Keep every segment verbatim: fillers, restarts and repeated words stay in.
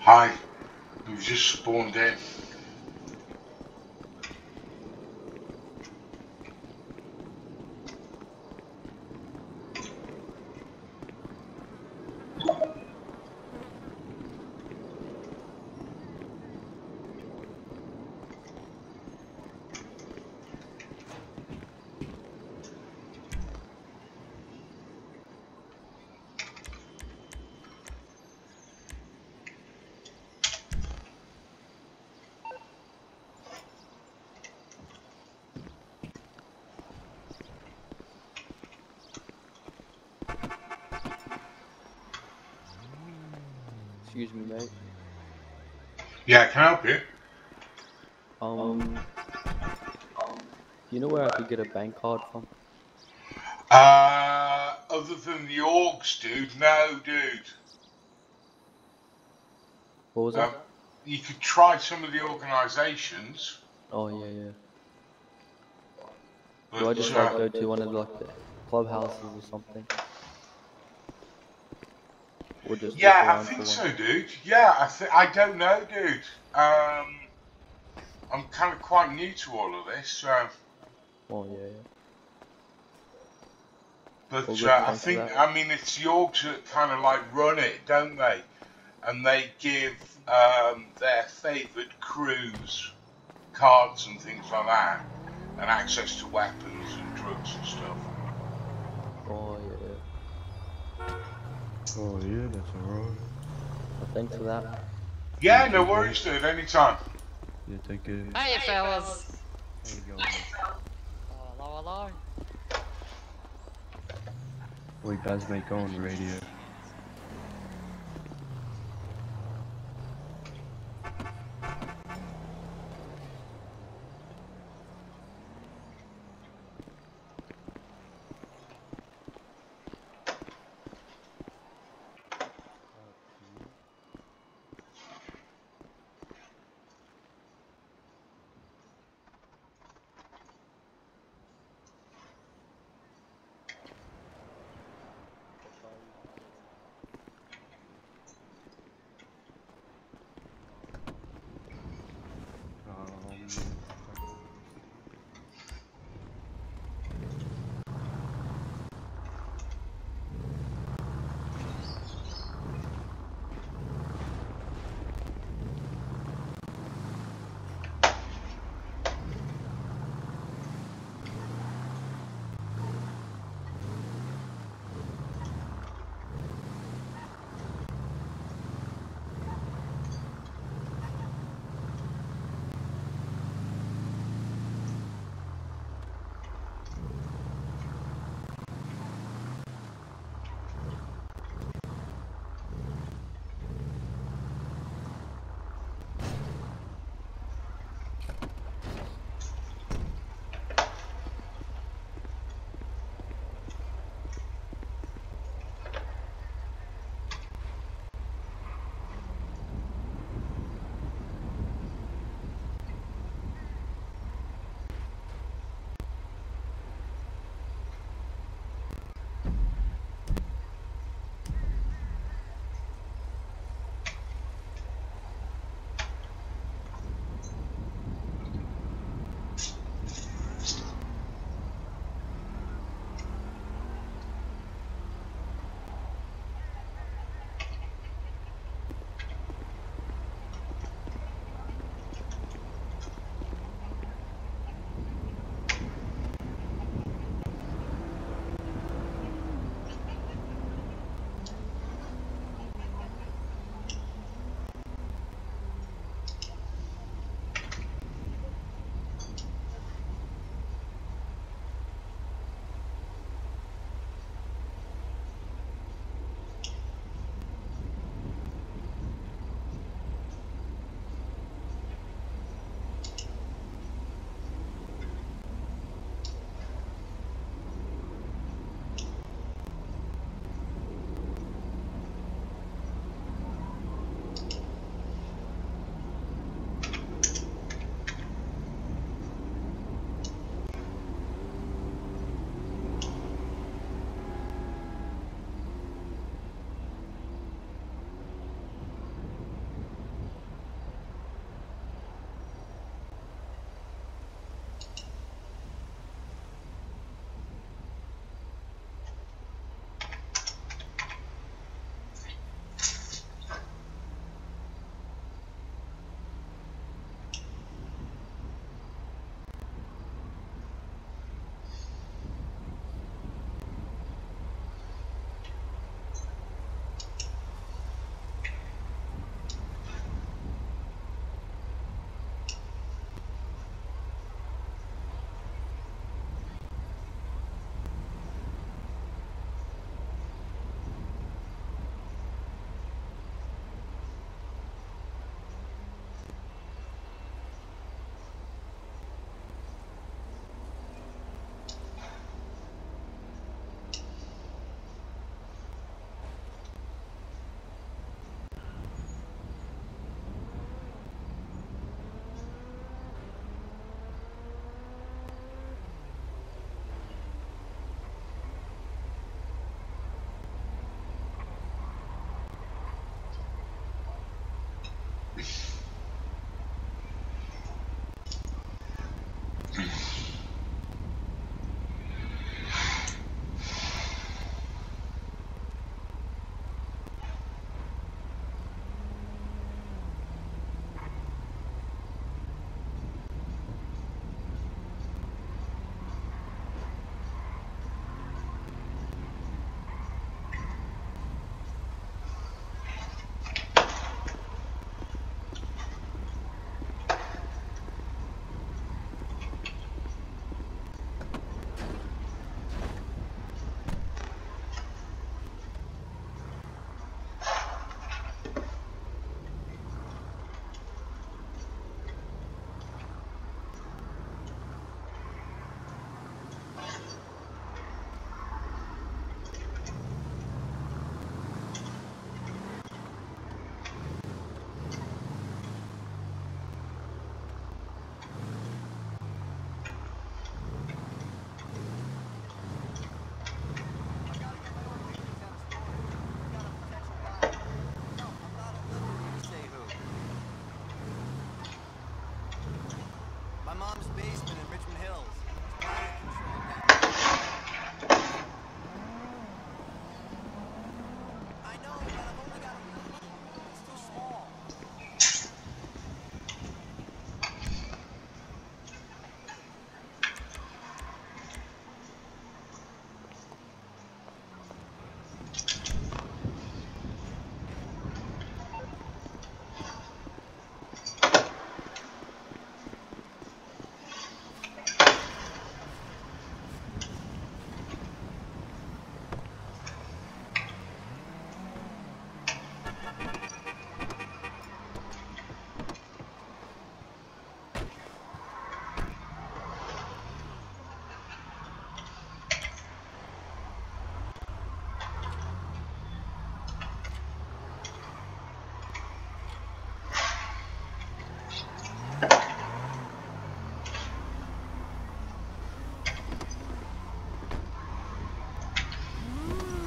Hi, we've just spawned in. Excuse me, mate. Yeah, can I help you? Um, do you know where I could get a bank card from? Uh, other than the orgs, dude, no, dude. What was Um, that? you could try some of the organisations, Oh yeah, yeah. but Do I just like uh, go to one of like the clubhouses or something, or just look yeah, I around for think one? so, dude. Yeah, I th I don't know, dude. Um, I'm kind of quite new to all of this, so. Oh yeah, yeah. All But good. uh, I Thanks for think, that. I mean, it's the orgs that kind of like run it, don't they? And they give um, their favoured crews cards and things like that, and access to weapons and drugs and stuff. Oh yeah, yeah. Oh yeah, that's alright. Well, thanks for that. Yeah, Yeah, no cheers, worries, mate. dude. Anytime. Yeah, take care. Hiya, fellas. How you going? Oh, hello, hello. What you guys make on the radio?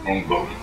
Wrong button.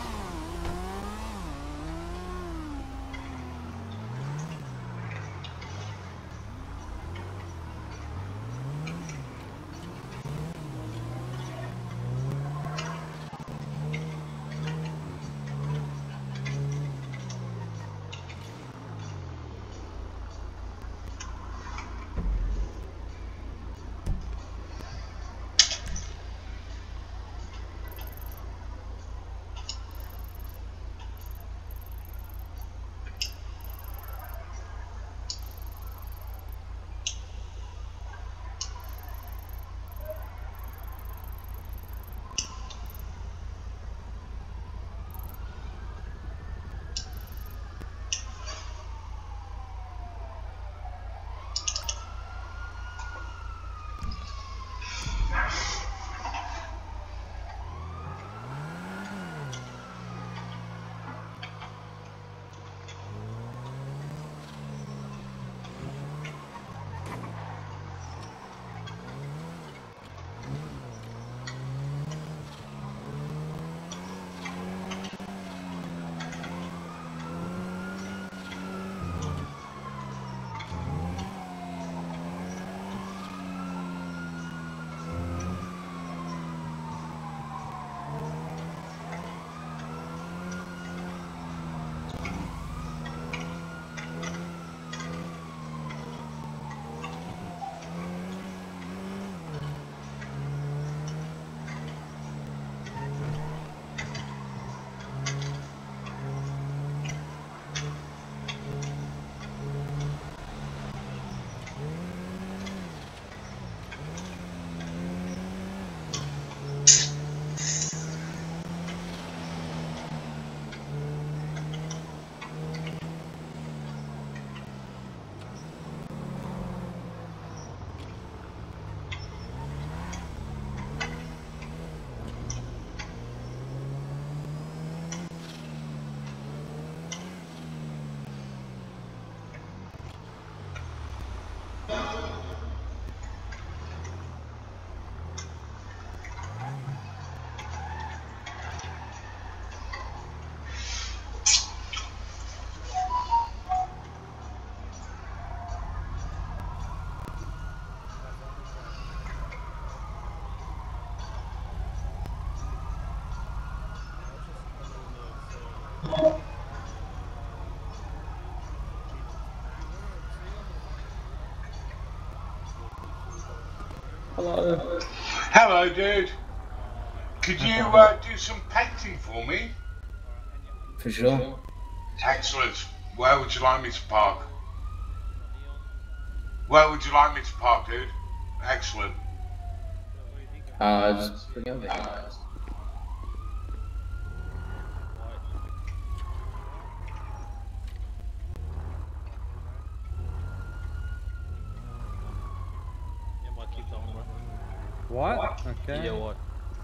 Hello. Hello, dude. Could you uh, do some painting for me? For sure. Excellent. Where would you like me to park? Where would you like me to park, dude? Excellent. Uh, just bring over here. What? Okay. Yeah, what?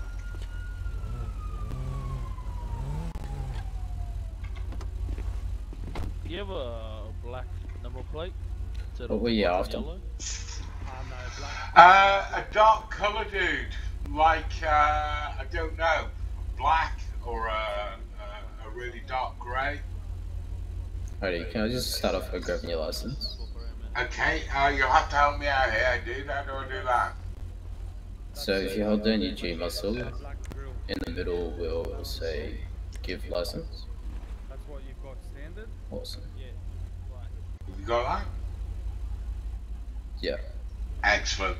Do you have a black number plate? Instead What of were you white and after? yellow? Uh, a dark colour, dude. Like, uh, I don't know, black or a, a, a really dark grey. Alrighty, can I just start off by grabbing your license? Okay, uh, you'll have to help me out here, dude. How do I do that? So if you hold down your G muscle, in the middle will say give license. That's what you've got standard? Awesome. Have you got that? Yeah. Excellent.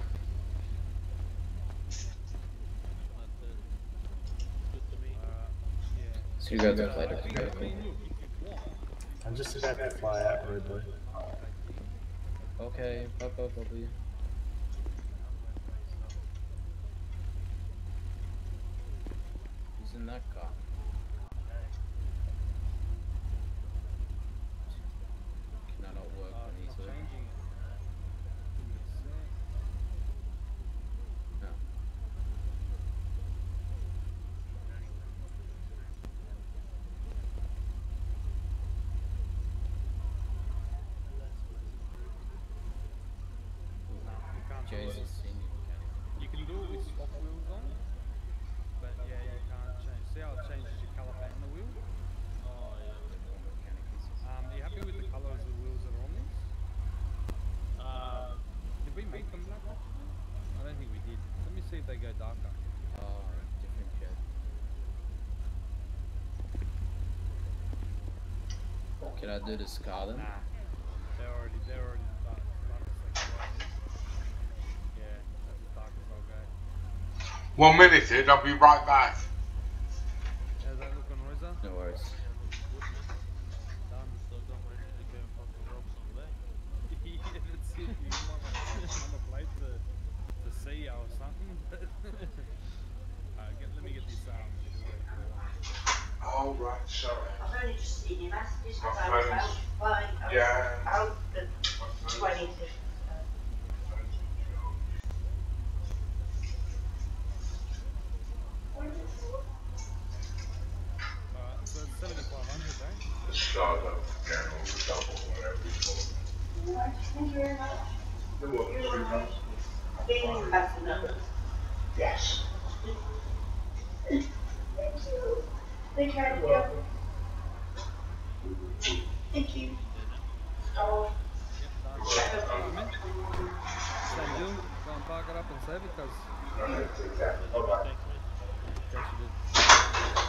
So you grab the plate of the vehicle. I'm just about to fly out rudely. Okay, bye bye Bobby. Who's in that car? Can I not work when he's there? No. Jesus, senior mechanic. You can do it with stock wheels on, but yeah, you can't change. See how it Should I do this car then? Nah. They're already, they're already dark. Darkest they can go. Yeah, that's as dark as I'll go. One minute, Ed. I'll be right back. How's that looking, Rosa? No worries. Yeah, looking good, man. Done, so done ready to go and fucking rob some bank. Yeah, that's it. You might want to change the number plate to, to C or something. uh, get, let me get this um, away for you. Oh, right, sorry. I've only just seen your messages My because I was phone's- out, flying, I was Yeah. out the My phone's- twentieth. Alright, so it's seventy-five hundred, right? The start up again or the double, whatever you call it. Thank you very much. You're welcome, sweetheart. Being back to numbers. Yes. Thank you. Take care of you. Thank you. Oh. Yep, done. Alright, man. Same deal. Go and park it up and save it, because... Okay, take care. Bye-bye. Thanks, mate. Yes, you did.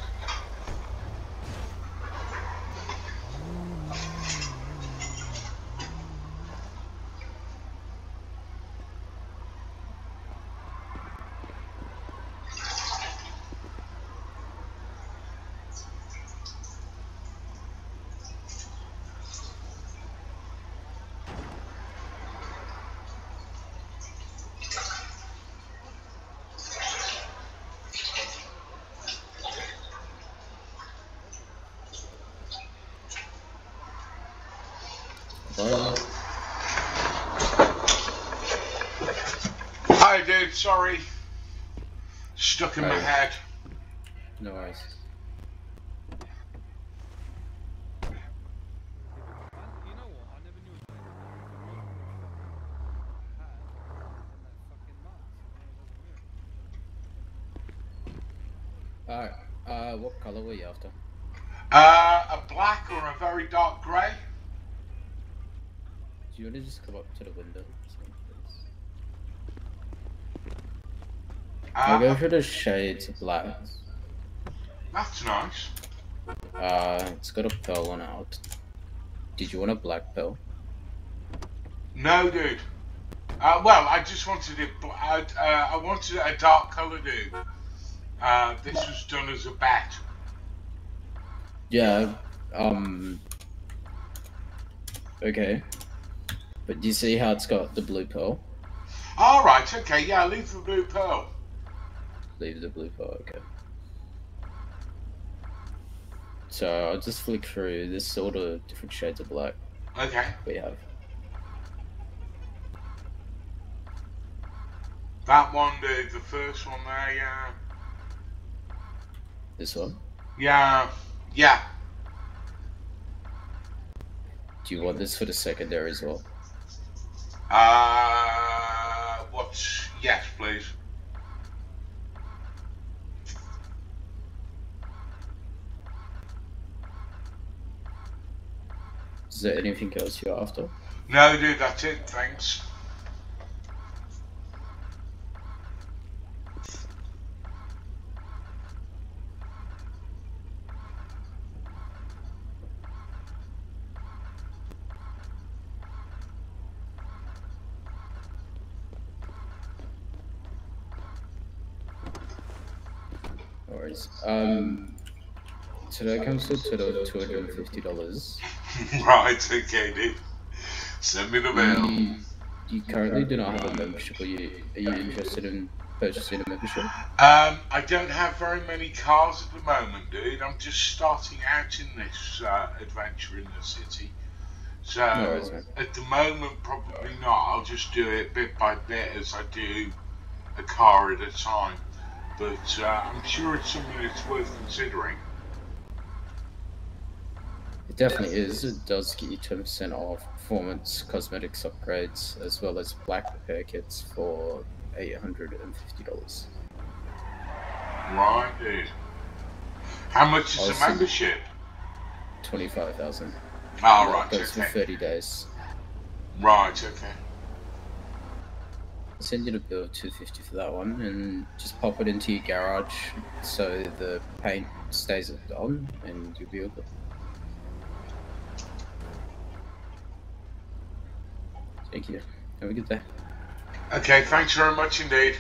Bye. Hi, dude. Sorry. Stuck in my Hi. head. No worries. You know what? I never knew it was had in that fucking month. Alright, uh, what colour were you after? Uh, a black or a very dark grey? Do you want to just come up to the window? I'll go Uh, for the shades of black. that's nice. Uh, it's got a pearl on out. Did you want a black pearl? No, dude. Uh, well, I just wanted it. bl- Uh, uh, I wanted a dark colour, dude. Uh, this was done as a bet. Yeah, um... Okay. But do you see how it's got the blue pearl? All right. Okay. Yeah. Leave the blue pearl. Leave the blue pearl, okay. So I'll just flick through this all the different shades of black Okay. we have. That one, dude. The first one there. Yeah. This one? Yeah. Yeah. Do you want this for the secondary as well? Uh, what's yes, please. Is there anything else you're after? No, dude. That's it. Thanks. No worries. Um, so that comes to a total of two hundred fifty dollars. Right. Okay, dude. Send me the bill. You, you currently do not have a membership. Are you, are you interested in purchasing a membership? Um, I don't have very many cars at the moment, dude. I'm just starting out in this uh, adventure in the city. So, No worries, man. at the moment, probably not. I'll just do it bit by bit as I do a car at a time. But uh, I'm sure it's something that's worth considering. It definitely is. It does get you ten percent off performance, cosmetics upgrades, as well as black repair kits for eight hundred fifty dollars. Right, dude. How much is the Awesome. membership? twenty-five thousand Oh, dollars. right, Goes for okay. thirty days. Right, okay. I'll send you the bill of two hundred fifty dollars for that one, and just pop it into your garage so the paint stays on, and you'll be all good. Thank you. Have a good day. Okay, thanks very much indeed.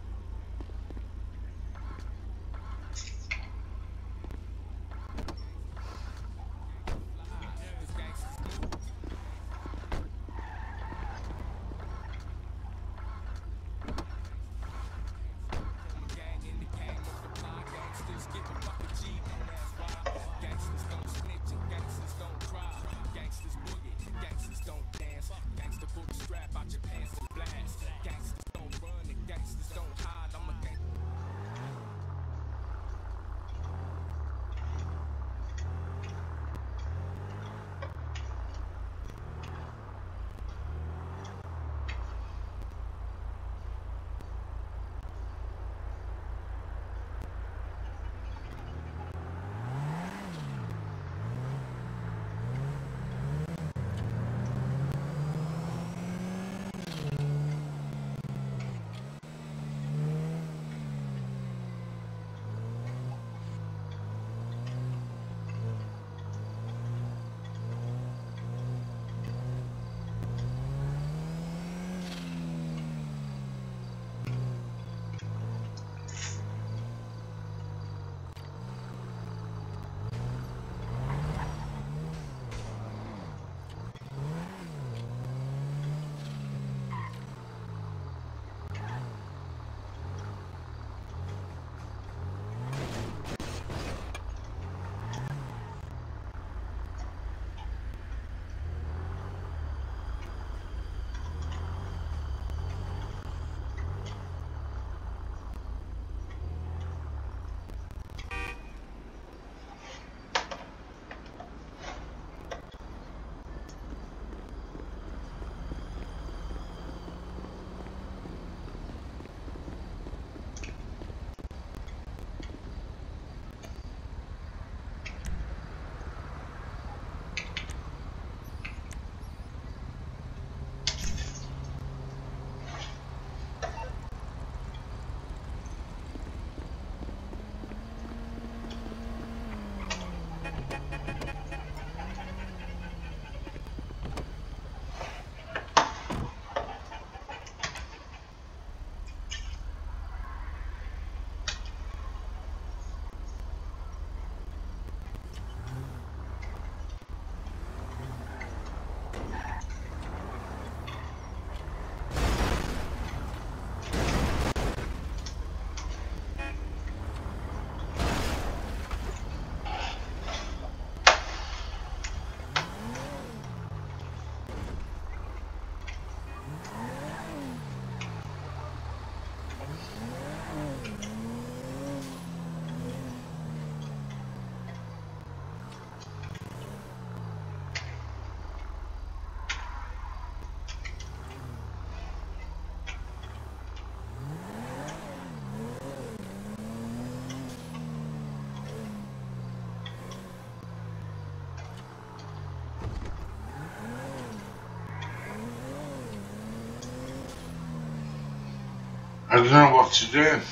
I don't know what to do.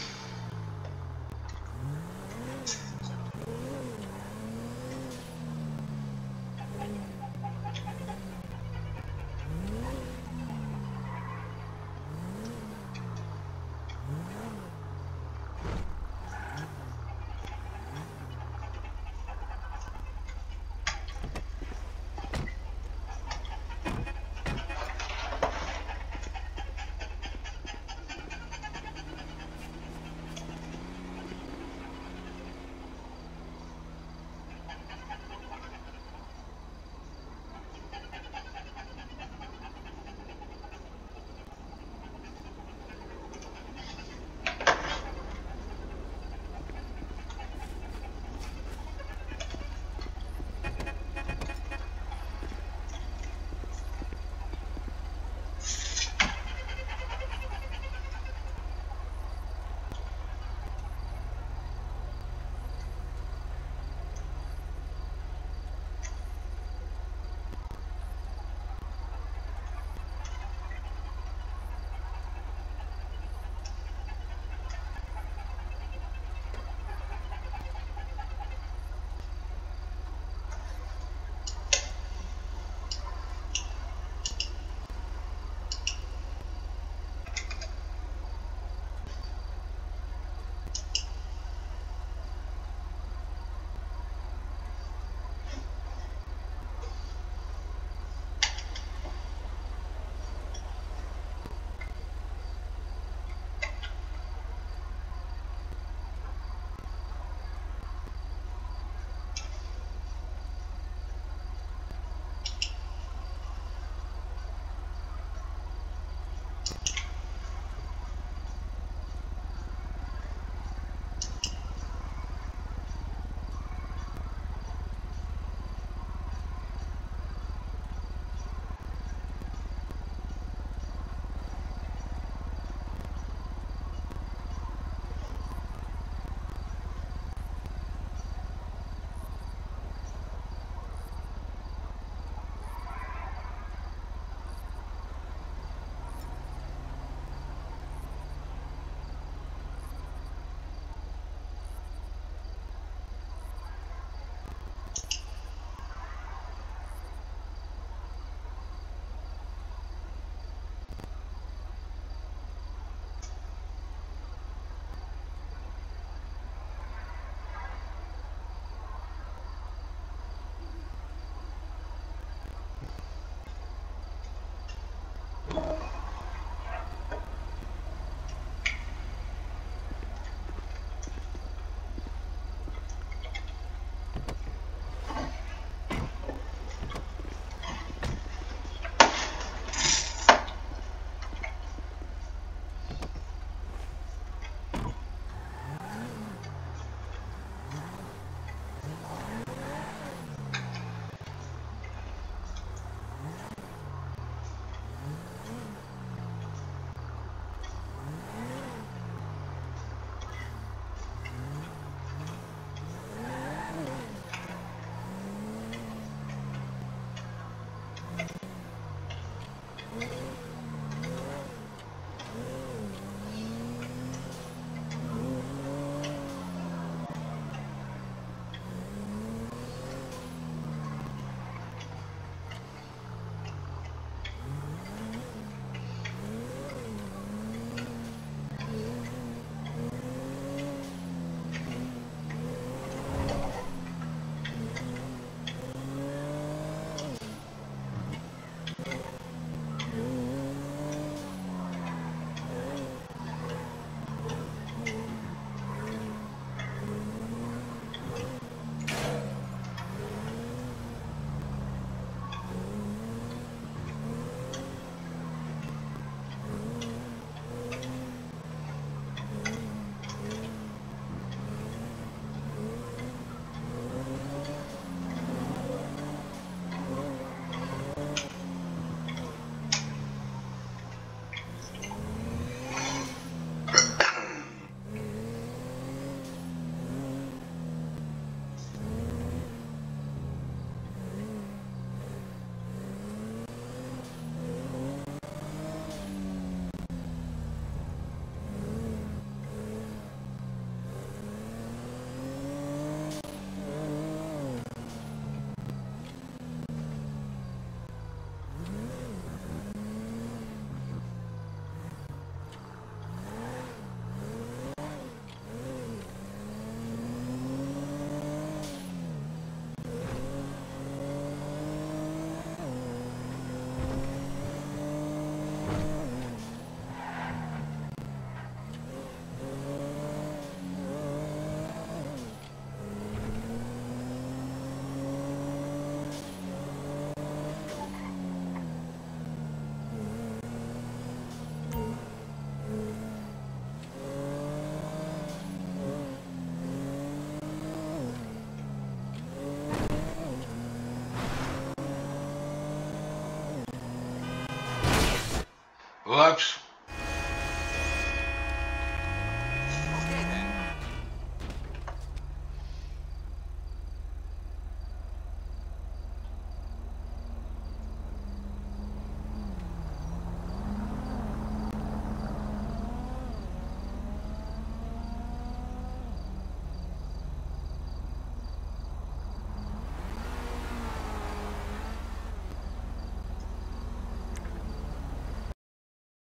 Whoops.